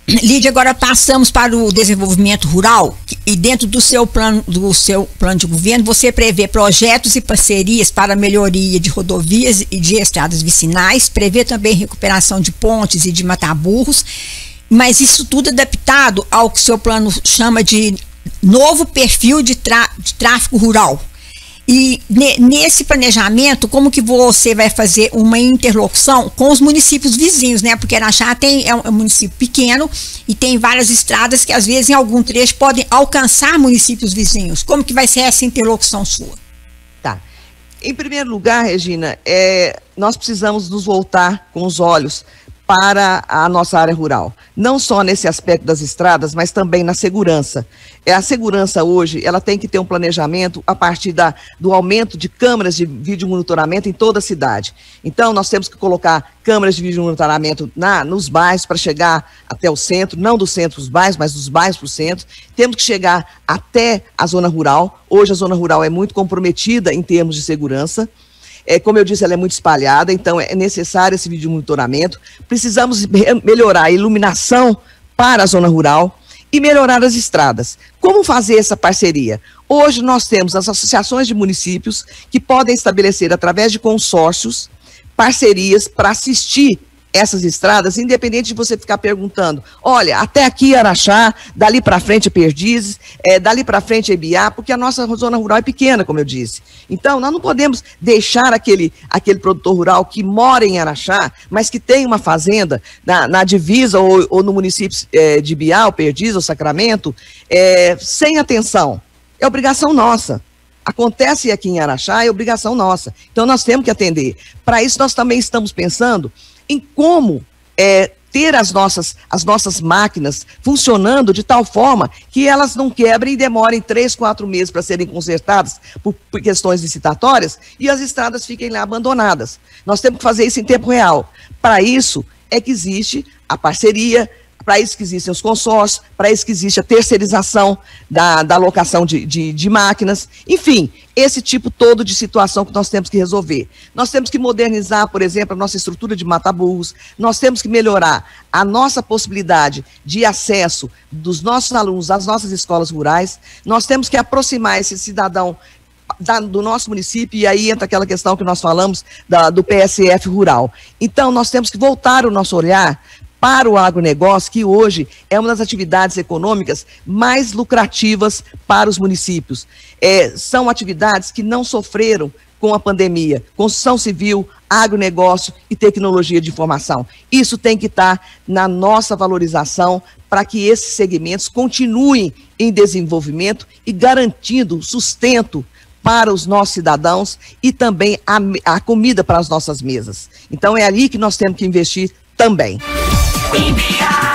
Lídia, agora passamos para o desenvolvimento rural e dentro do seu plano de governo você prevê projetos e parcerias para a melhoria de rodovias e de estradas vicinais, prevê também recuperação de pontes e de mataburros, mas isso tudo adaptado ao que o seu plano chama de novo perfil de tráfego rural. E nesse planejamento, como que você vai fazer uma interlocução com os municípios vizinhos, né? Porque Araxá é um município pequeno e tem várias estradas que às vezes em algum trecho podem alcançar municípios vizinhos. Como que vai ser essa interlocução sua? Tá. Em primeiro lugar, Regina, nós precisamos nos voltar com os olhos para a nossa área rural, não só nesse aspecto das estradas, mas também na segurança. A segurança hoje, ela tem que ter um planejamento a partir do aumento de câmeras de vídeo monitoramento em toda a cidade. Então, nós temos que colocar câmeras de vídeo monitoramento nos bairros para chegar até o centro, não do centro dos bairros, mas dos bairros para o centro. Temos que chegar até a zona rural. Hoje a zona rural é muito comprometida em termos de segurança. Como eu disse, ela é muito espalhada, então é necessário esse vídeo monitoramento. Precisamos melhorar a iluminação para a zona rural e melhorar as estradas. Como fazer essa parceria? Hoje nós temos as associações de municípios que podem estabelecer, através de consórcios, parcerias para assistir essas estradas, independente de você ficar perguntando, olha, até aqui Araxá, dali para frente é Perdizes, dali para frente é Ibiá, porque a nossa zona rural é pequena, como eu disse. Então, nós não podemos deixar aquele produtor rural que mora em Araxá, mas que tem uma fazenda na divisa ou no município de Ibiá, ou Perdizes, ou Sacramento, sem atenção. É obrigação nossa. Acontece aqui em Araxá, é obrigação nossa. Então, nós temos que atender. Para isso, nós também estamos pensando em como ter as nossas máquinas funcionando de tal forma que elas não quebrem e demorem 3, 4 meses para serem consertadas por questões licitatórias e as estradas fiquem lá abandonadas. Nós temos que fazer isso em tempo real. Para isso é que existe a parceria, para isso que existem os consórcios, para isso que existe a terceirização da alocação de máquinas, enfim, esse tipo todo de situação que nós temos que resolver. Nós temos que modernizar, por exemplo, a nossa estrutura de mataburros, nós temos que melhorar a nossa possibilidade de acesso dos nossos alunos às nossas escolas rurais, nós temos que aproximar esse cidadão do nosso município, e aí entra aquela questão que nós falamos do PSF rural. Então, nós temos que voltar o nosso olhar para o agronegócio, que hoje é uma das atividades econômicas mais lucrativas para os municípios. São atividades que não sofreram com a pandemia, construção civil, agronegócio e tecnologia de informação. Isso tem que estar na nossa valorização para que esses segmentos continuem em desenvolvimento e garantindo sustento para os nossos cidadãos e também a comida para as nossas mesas. Então é ali que nós temos que investir também.